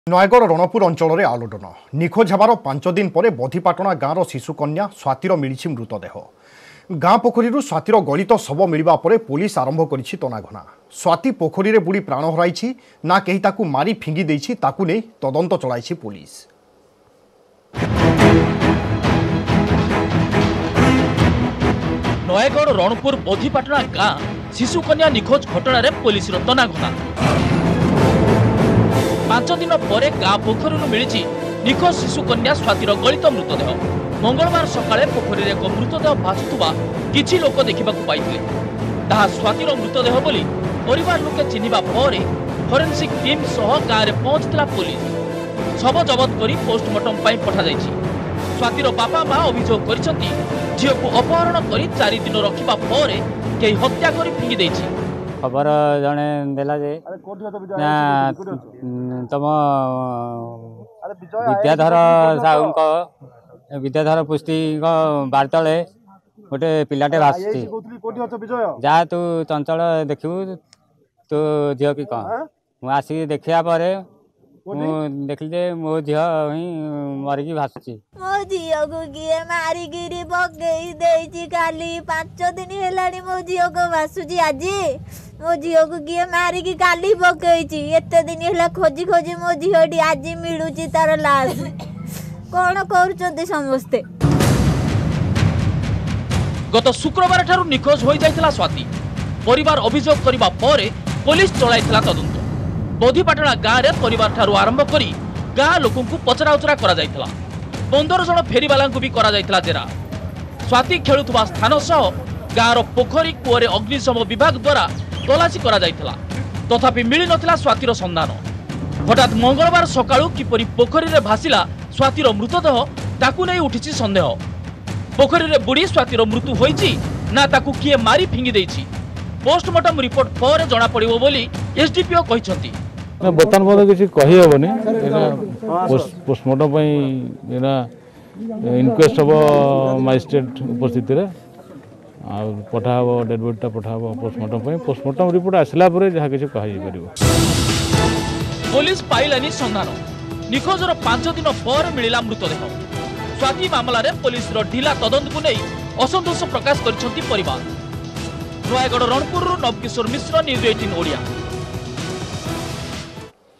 नयगढ़ रणपुर अंचल में आलोड़न निखोज होबार 5 दिन पर बधीपाटना गाँव शिशुकन्या स्वातिर मिली मृतदेह गाँ पोखरी स्वातिर गलित शव मिलवा पर पुलिस आरंभ करिछि तनाघना। स्वाति पोखरी बुड़ी प्राण हराई ना कहीं ताकू मारी फिंगी देछि ताकू नहीं तदंत चलाई पुलिस। नयगढ़ रणपुर बधीपाटना गाँ शिशुकन्या निखोज घटना पुलिस तनाघना। 5 दिन पर गाँ पोखरी मिली निखोज शिशुकन्या स्वातिर गलित मृतदेह। मंगलवार सकाळे पोखरी एक मृतदेह भासुवा किछि लोक देखा पाइथिले। ताहा स्वातिर मृतदेह बोली परिवार लोके चिन्हिबा पर फोरेंसिक टीम सह गाँव में पहुंचला पुलिस। शव जबत करी पोस्टमार्टम पई पठा जाइछि। स्वातिर बापा मां अभियोग करिसंती झियो को अपहरण करी 4 दिन रखिबा पर केही हत्या करी फिंगी दैछि। खबर जने देला जे तम विद्याधर साहू विद्याधर पुष्टि बार्तले गोटे पिलाटे भासी जा तू चंचल देखू तो झील कि कह मुझे देखा पर देखिले मो झी ही मरिकी भासुची। मो झी को किए मारिकी पकई देछि काली 5 दिन हेलानी मो झी को भासुची। आज मो झी को किए मारिकी काली पकई एते दिन हेला खोजी खोजी मो झीटी आज मिलुची तार लाश। कौन कर समस्ते गत शुक्रवार ठारू निखोज हो जाइथिला स्वाति। परिवार अभियोग करिबा परे पुलिस चलाइथिला तदंत। बधीपाटना गाँव में परिवार ठारू आरंभ करी गाँ लोकं को पचराउचरा करा जाइथिला। 15 जन फेरीवाला भी करा जाइथिला जेरा। स्वाति खेलुथुबा स्थान सह गाँव पोखरी कूअरे अग्निशम विभाग द्वारा तलाशी करा जाइथिला तथापि मिली नथिला स्वातिर संधान। हठात मंगलवार सकाळू किपरि पोखरी रे भासिला स्वातिर मृतदेह ताकू नहीं उठिछि संदेह। पोखरी रे बुड़ी स्वातिर मृत्यु होइछि ना ताकू किए मारी फिंगी देइछि पोस्टमार्टम रिपोर्ट पर जना पड़िबो बोली एसडीपीओ कहिसंती। बर्तमान बोले किसी कही हेबनी पोस्टमार्टम इनक्वेस्ट हम मजिस्ट्रेट उपस्थित पठा हम डेड बॉडीटा पठा हम पोस्टमार्टम रिपोर्ट आसला जहाँ किसी कह। पुलिस पाइलानी संधान। निखोजर 5 दिन पर मिला मृतदेह। स्वाति मामला रे पुलिस ढिला तदंत को नहीं असंतोष प्रकाश कर परिवार। नयगढ़ रणपुर नवकिशोर मिश्र न्यूज 18 ओडिया।